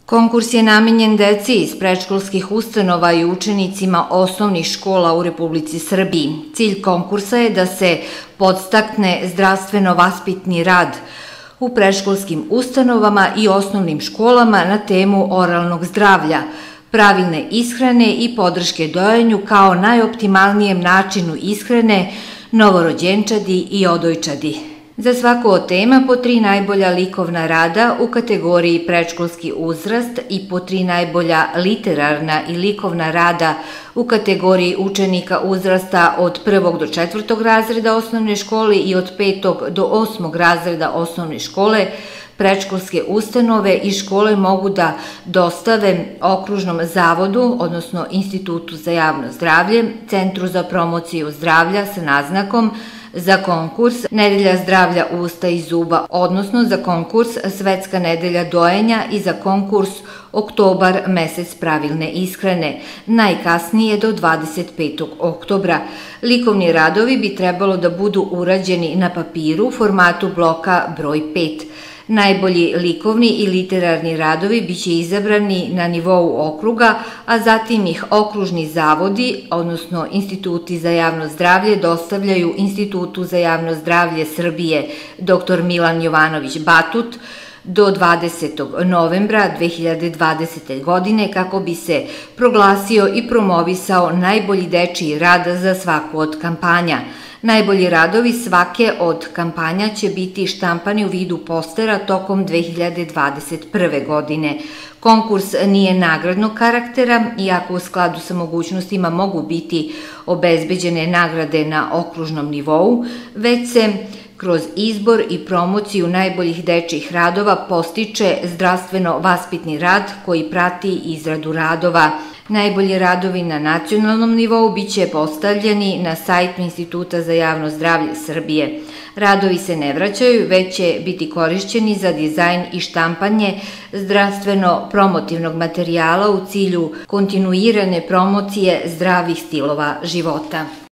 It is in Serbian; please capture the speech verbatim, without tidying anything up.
Konkurs je namenjen deci iz predškolskih ustanova i učenicima osnovnih škola u Republici Srbiji. Cilj konkursa je da se podstakne zdravstveno-vaspitni rad u predškolskim ustanovama i osnovnim školama na temu oralnog zdravlja, pravilne ishrane i podrške dojenju kao najoptimalnijem načinu ishrane novorođenčadi i odojčadi. Za svaku od tema po tri najbolja likovna rada u kategoriji predškolski uzrast i po tri najbolja literarna i likovna rada u kategoriji učenika uzrasta od prvog do četvrtog razreda osnovne škole i od petog do osmog razreda osnovne škole, predškolske ustanove i škole mogu da dostave Okružnom zavodu, odnosno Institutu za javno zdravlje, Centru za promociju zdravlja sa naznakom za konkurs Nedelja zdravlja usta i zuba, odnosno za konkurs Svetska nedelja dojenja i za konkurs Oktobar mesec pravilne ishrane, najkasnije do dvadeset petog oktobra. Likovni radovi bi trebalo da budu urađeni na papiru formatu bloka broj pet. Najbolji likovni i literarni radovi biće izabrani na nivou okruga, a zatim ih okružni zavodi, odnosno Instituti za javno zdravlje, dostavljaju Institutu za javno zdravlje Srbije doktor Milan Jovanović Batut do dvadesetog novembra dve hiljade dvadesete. godine kako bi se proglasio i promovisao najbolji dečiji rad za svaku od kampanja. Najbolji radovi svake od kampanja će biti štampani u vidu postera tokom dve hiljade dvadeset prve. godine. Konkurs nije nagradnog karaktera, iako u skladu sa mogućnostima mogu biti obezbeđene nagrade na okružnom nivou, već se kroz izbor i promociju najboljih dečjih radova postiče zdravstveno-vaspitni rad koji prati izradu radova. Najbolji radovi na nacionalnom nivou biće postavljeni na sajtu Instituta za javno zdravlje Srbije. Radovi se ne vraćaju, već će biti korišćeni za dizajn i štampanje zdravstveno-promotivnog materijala u cilju kontinuirane promocije zdravih stilova života.